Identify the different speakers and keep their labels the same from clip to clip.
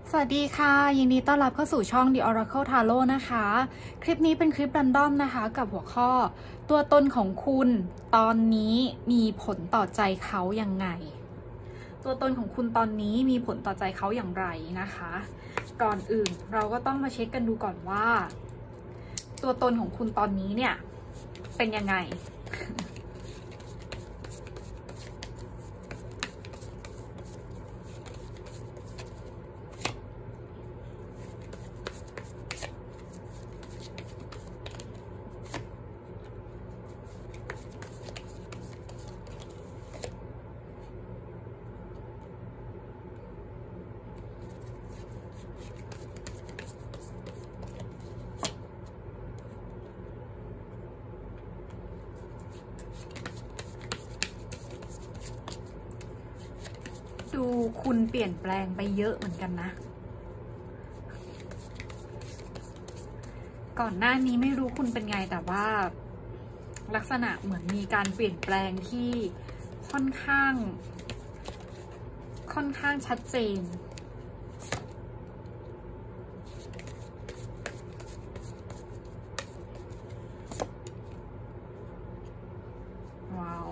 Speaker 1: สวัสดีค่ะยินดีต้อนรับเข้าสู่ช่อง The Oracle Tarot นะคะคลิปนี้เป็นคลิปรันดอมนะคะกับหัวข้อตัวตนของคุณตอนนี้มีผลต่อใจเขาอย่างไงตัวตนของคุณตอนนี้มีผลต่อใจเขาอย่างไรนะคะก่อนอื่นเราก็ต้องมาเช็คกันดูก่อนว่าตัวตนของคุณตอนนี้เนี่ยเป็นยังไงดูคุณเปลี่ยนแปลงไปเยอะเหมือนกันนะก่อนหน้านี้ไม่รู้คุณเป็นไงแต่ว่าลักษณะเหมือนมีการเปลี่ยนแปลงที่ค่อนข้างชัดเจนว้าว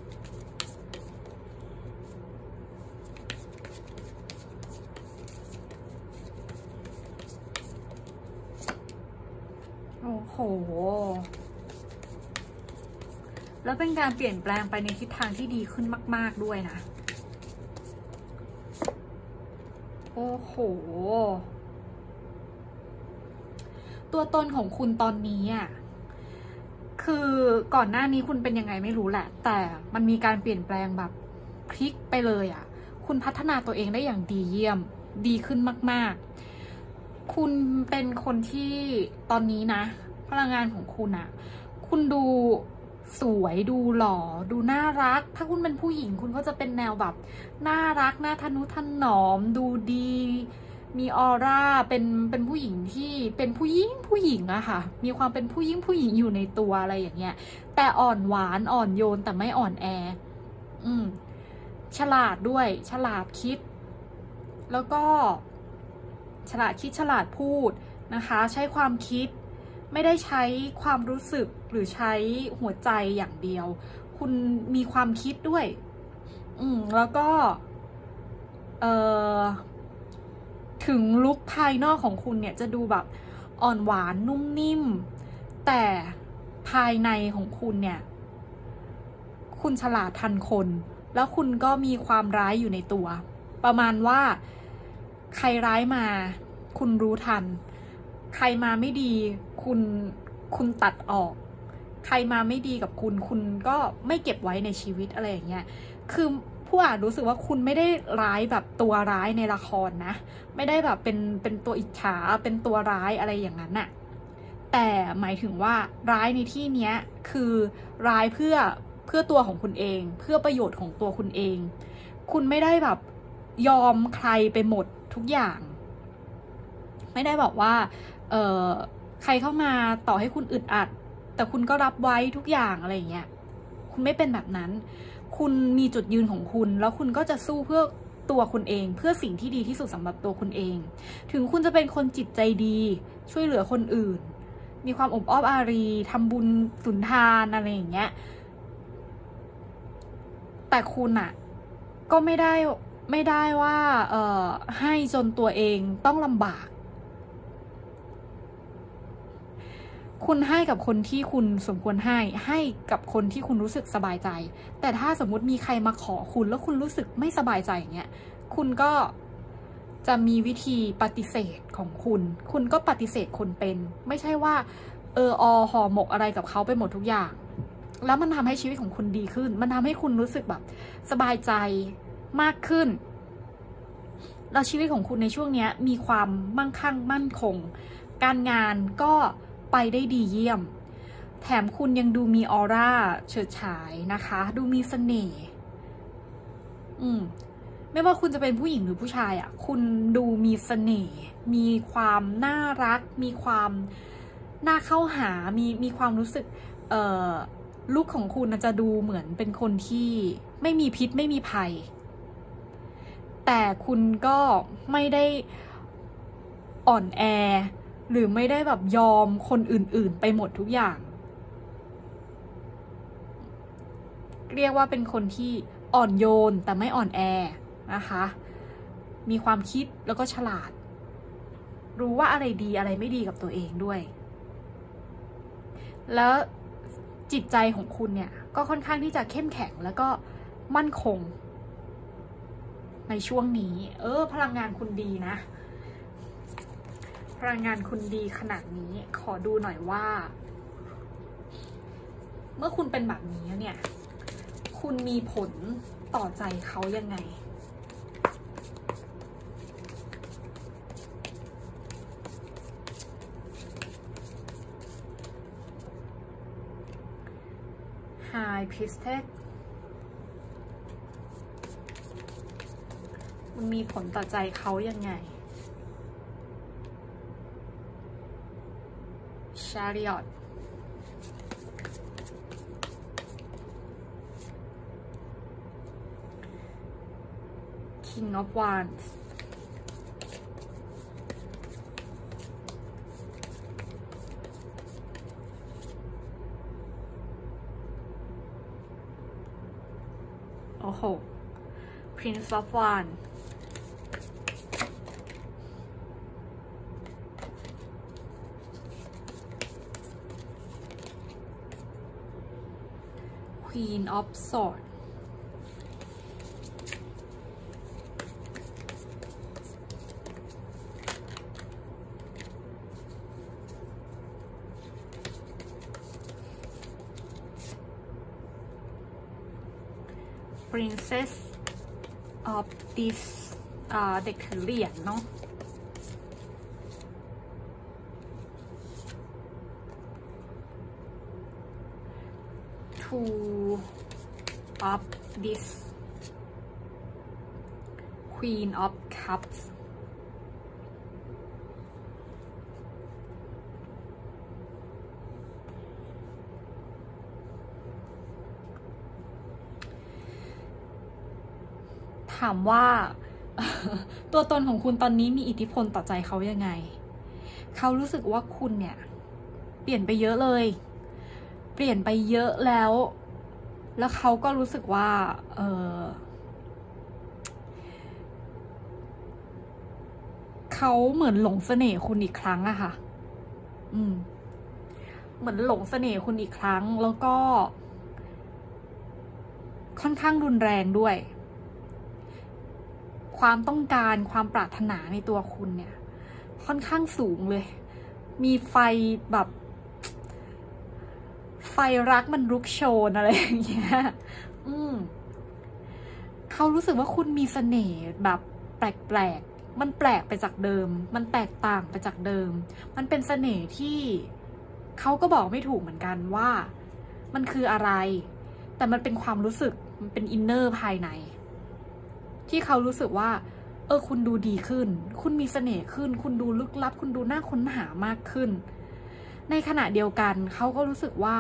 Speaker 1: โอ้โหแล้วเป็นการเปลี่ยนแปลงไปในทิศทางที่ดีขึ้นมากๆด้วยนะโอ้โหตัวตนของคุณตอนนี้อ่ะคือก่อนหน้านี้คุณเป็นยังไงไม่รู้แหละแต่มันมีการเปลี่ยนแปลงแบบพลิกไปเลยอ่ะคุณพัฒนาตัวเองได้อย่างดีเยี่ยมดีขึ้นมากๆคุณเป็นคนที่ตอนนี้นะพลังงานของคุณอ่ะคุณดูสวยดูหล่อดูน่ารักถ้าคุณเป็นผู้หญิงคุณก็จะเป็นแนวแบบน่ารักน่าทะนุถนอมดูดีมีออร่าเป็นผู้หญิงที่เป็นผู้หญิงอะค่ะมีความเป็นผู้หญิงอยู่ในตัวอะไรอย่างเงี้ยแต่อ่อนหวานอ่อนโยนแต่ไม่อ่อนแอฉลาดด้วยฉลาดคิดแล้วก็ฉลาดคิดฉลาดพูดนะคะใช้ความคิดไม่ได้ใช้ความรู้สึกหรือใช้หัวใจอย่างเดียวคุณมีความคิดด้วยแล้วก็ถึงลุคภายนอกของคุณเนี่ยจะดูแบบอ่อนหวานนุ่มนิ่มแต่ภายในของคุณเนี่ยคุณฉลาดทันคนแล้วคุณก็มีความร้ายอยู่ในตัวประมาณว่าใครร้ายมาคุณรู้ทันใครมาไม่ดีคุณตัดออกใครมาไม่ดีกับคุณก็ไม่เก็บไว้ในชีวิตอะไรอย่างเงี้ยคือผู้อ่านรู้สึกว่าคุณไม่ได้ร้ายแบบตัวร้ายในละครนะไม่ได้แบบเป็นตัวอิจฉาเป็นตัวร้ายอะไรอย่างนั้นน่ะแต่หมายถึงว่าร้ายในที่เนี้ยคือร้ายเพื่อตัวของคุณเองเพื่อประโยชน์ของตัวคุณเองคุณไม่ได้แบบยอมใครไปหมดทุกอย่างไม่ได้บอกว่าใครเข้ามาต่อให้คุณอึดอัดแต่คุณก็รับไว้ทุกอย่างอะไรอย่างเงี้ยคุณไม่เป็นแบบนั้นคุณมีจุดยืนของคุณแล้วคุณก็จะสู้เพื่อตัวคุณเองเพื่อสิ่งที่ดีที่สุดสำหรับตัวคุณเองถึงคุณจะเป็นคนจิตใจดีช่วยเหลือคนอื่นมีความอบอ้อมอารีทำบุญสุนทานอะไรอย่างเงี้ยแต่คุณอะก็ไม่ได้ว่าให้จนตัวเองต้องลำบากคุณให้กับคนที่คุณสมควรให้กับคนที่คุณรู้สึกสบายใจแต่ถ้าสมมุติมีใครมาขอคุณแล้วคุณรู้สึกไม่สบายใจอย่างเงี้ยคุณก็จะมีวิธีปฏิเสธของคุณก็ปฏิเสธคนเป็นไม่ใช่ว่าห่อหมกอะไรกับเขาไปหมดทุกอย่างแล้วมันทำให้ชีวิตของคุณดีขึ้นมันทำให้คุณรู้สึกแบบสบายใจมากขึ้นแล้วชีวิตของคุณในช่วงนี้มีความมั่งคั่งมั่นคงการงานก็ไปได้ดีเยี่ยมแถมคุณยังดูมีออร่าเฉิดฉายนะคะดูมีเสน่ห์ไม่ว่าคุณจะเป็นผู้หญิงหรือผู้ชายอ่ะคุณดูมีเสน่ห์มีความน่ารักมีความน่าเข้าหามีความรู้สึกลุคของคุณจะดูเหมือนเป็นคนที่ไม่มีพิษไม่มีภัย แต่คุณก็ไม่ได้อ่อนแอหรือไม่ได้แบบยอมคนอื่นๆไปหมดทุกอย่าง เรียกว่าเป็นคนที่อ่อนโยนแต่ไม่อ่อนแอนะคะมีความคิดแล้วก็ฉลาดรู้ว่าอะไรดีอะไรไม่ดีกับตัวเองด้วยแล้วจิตใจของคุณเนี่ยก็ค่อนข้างที่จะเข้มแข็งแล้วก็มั่นคงในช่วงนี้พลังงานคุณดีนะพลังงานคุณดีขนาดนี้ขอดูหน่อยว่าเมื่อคุณเป็นแบบนี้เนี่ยคุณมีผลต่อใจเขายังไงHigh Priestess มันมีผลต่อใจเขายังไง Chariot King of Wandsโอ้โห Prince of Wands Queen of Swords Princess of this เด็กถือเหรียญเนาะ Two of this Queen of Cupsถามว่า ตัวตนของคุณตอนนี้มีอิทธิพลต่อใจเขายังไงเขารู้สึกว่าคุณเนี่ยเปลี่ยนไปเยอะเลยเปลี่ยนไปเยอะแล้วเขาก็รู้สึกว่าเขาเหมือนหลงเสน่ห์คุณอีกครั้งอะค่ะเหมือนหลงเสน่ห์คุณอีกครั้งแล้วก็ค่อนข้างรุนแรงด้วยความต้องการความปรารถนาในตัวคุณเนี่ยค่อนข้างสูงเลยมีไฟแบบไฟรักมันลุกโชนอะไรอย่างเงี้ยเขารู้สึกว่าคุณมีเสน่ห์แบบแปลกๆมันแปลกไปจากเดิมมันแตกต่างไปจากเดิมมันเป็นเสน่ห์ที่เขาก็บอกไม่ถูกเหมือนกันว่ามันคืออะไรแต่มันเป็นความรู้สึกมันเป็นอินเนอร์ภายในที่เขารู้สึกว่าคุณดูดีขึ้นคุณมีเสน่ห์ขึ้นคุณดูลึกลับคุณดูน่าค้นหามากขึ้นในขณะเดียวกันเขาก็รู้สึกว่า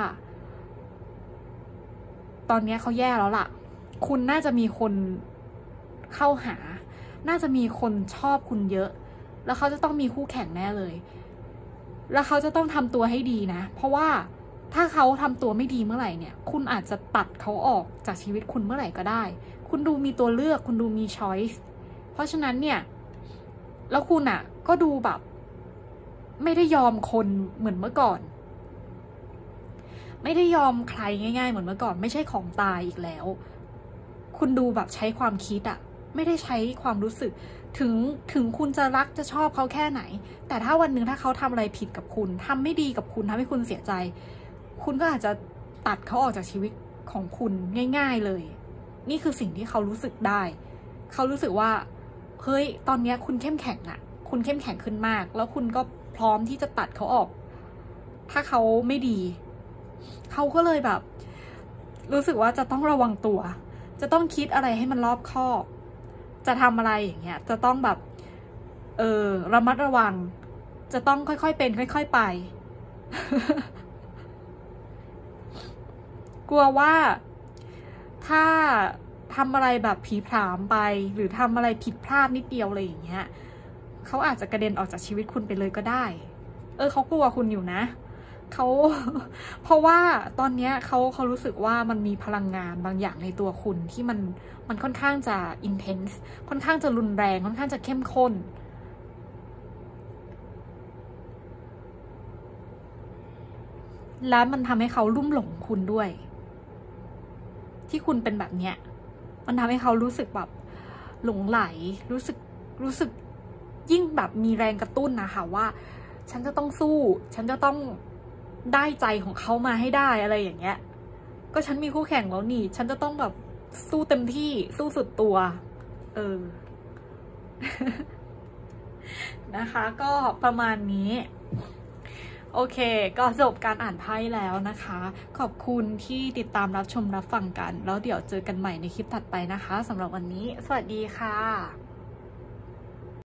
Speaker 1: ตอนนี้เขาแย่แล้วล่ะคุณน่าจะมีคนเข้าหาน่าจะมีคนชอบคุณเยอะแล้วเขาจะต้องมีคู่แข่งแน่เลยแล้วเขาจะต้องทำตัวให้ดีนะเพราะว่าถ้าเขาทำตัวไม่ดีเมื่อไหร่เนี่ยคุณอาจจะตัดเขาออกจากชีวิตคุณเมื่อไหร่ก็ได้คุณดูมีตัวเลือกคุณดูมีช้อยส์เพราะฉะนั้นเนี่ยแล้วคุณอ่ะก็ดูแบบไม่ได้ยอมคนเหมือนเมื่อก่อนไม่ได้ยอมใครง่ายๆเหมือนเมื่อก่อนไม่ใช่ของตายอีกแล้วคุณดูแบบใช้ความคิดอ่ะไม่ได้ใช้ความรู้สึกถึงคุณจะรักจะชอบเขาแค่ไหนแต่ถ้าวันหนึ่งถ้าเขาทำอะไรผิดกับคุณทำไม่ดีกับคุณทำให้คุณเสียใจคุณก็อาจจะตัดเขาออกจากชีวิตของคุณง่ายๆเลยนี่คือสิ่งที่เขารู้สึกได้เขารู้สึกว่าเฮ้ยตอนนี้คุณเข้มแข็งอะคุณเข้มแข็งขึ้นมากแล้วคุณก็พร้อมที่จะตัดเขาออกถ้าเขาไม่ดีเขาก็เลยแบบรู้สึกว่าจะต้องระวังตัวจะต้องคิดอะไรให้มันรอบคอบจะทำอะไรอย่างเงี้ยจะต้องแบบระมัดระวังจะต้องค่อยๆเป็นค่อยๆไป กลัวว่าถ้าทำอะไรแบบผีผลามไปหรือทำอะไรผิดพลาดนิดเดียวอะไรอย่างเงี้ยเขาอาจจะกระเด็นออกจากชีวิตคุณไปเลยก็ได้เขากลัวคุณอยู่นะเพราะว่าตอนนี้เขารู้สึกว่ามันมีพลังงานบางอย่างในตัวคุณที่มันค่อนข้างจะ intense ค่อนข้างจะรุนแรงค่อนข้างจะเข้มข้นและมันทำให้เขาลุ่มหลงคุณด้วยที่คุณเป็นแบบเนี้ยมันทำให้เขารู้สึกแบบหลงไหลรู้สึกยิ่งแบบมีแรงกระตุ้นนะคะว่าฉันจะต้องสู้ฉันจะต้องได้ใจของเขามาให้ได้อะไรอย่างเงี้ยก็ฉันมีคู่แข่งแล้วนี่ฉันจะต้องแบบสู้เต็มที่สู้สุดตัวนะคะก็ประมาณนี้โอเคก็จบการอ่านไพ่แล้วนะคะขอบคุณที่ติดตามรับชมรับฟังกันแล้วเดี๋ยวเจอกันใหม่ในคลิปถัดไปนะคะสำหรับวันนี้สวัสดีค่ะ